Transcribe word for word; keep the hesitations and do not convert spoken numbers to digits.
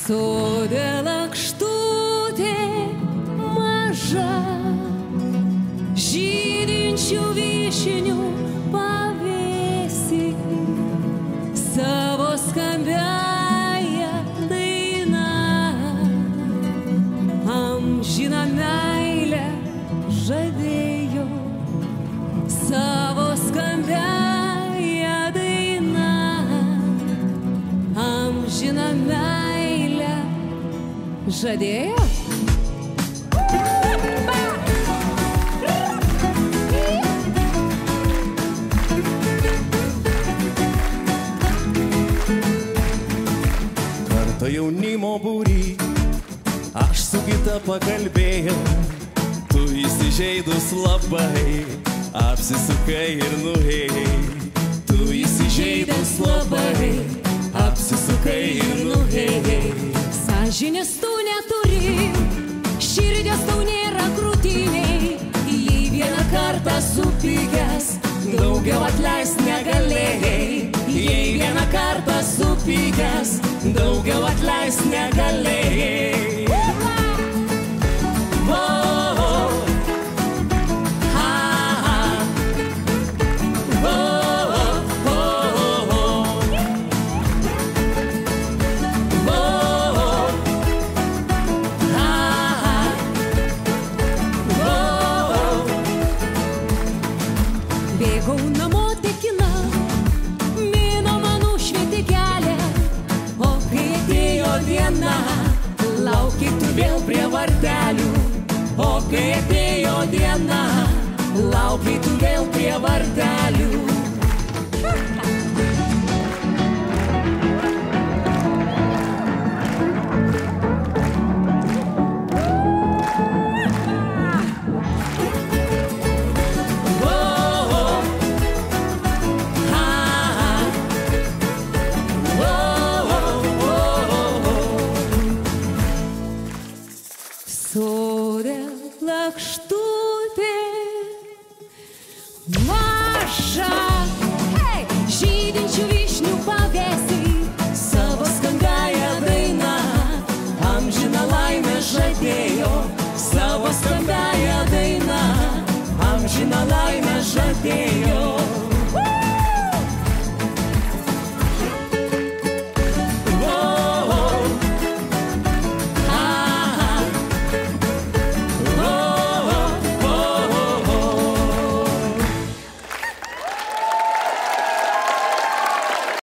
Sode lakštutė maža, žydinčių vyšnių pavėsį, savo skambiąją dainą, amžiną meilę žadėjo, savo skambiąją dainą, amžiną meilę žadėjo. Kartą jaunimo būry aš su kita pakalbėjau, tu įsižeidus labai apsisukai ir nuėjai. Tu įsižeidus labai apsisukai ir nuėjai. Sąžinės tu neturi, širdies tau nėra krūtiniai, jei vieną kartą supykęs, daugiau atleist negalėjai. Jei vieną kartą supykęs, daugiau atleist negalėjai. Bėgau namo tekina, mėnuo man užšvietė kelią, o kai atėjo diena, lauki tu vėl prie vartelių. O kai atėjo diena, lauki tu vėl prie vartelių.